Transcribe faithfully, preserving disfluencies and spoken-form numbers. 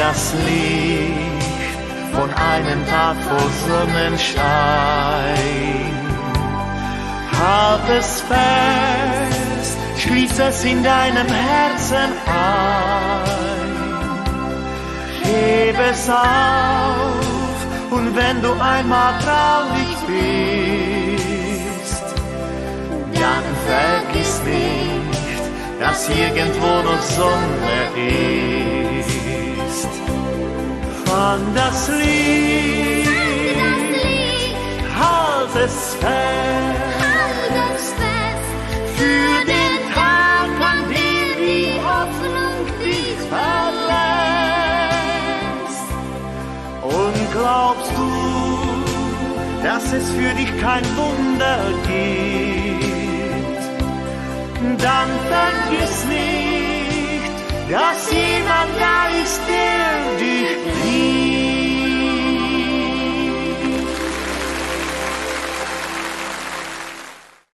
das Licht von einem Tag vor Sonnenschein. Halt es fest, schließ es in deinem Herzen ein. Heb es auf, und wenn du einmal traurig bist, dann vergiss nicht, dass irgendwo noch Sonne ist. Fang das Lied, halt es fest, für den Tag, an dem die Hoffnung dich verlässt. Und glaubst du, dass es für dich kein Wunder gibt, dann vergiss nicht, dass jemand da ist, der dich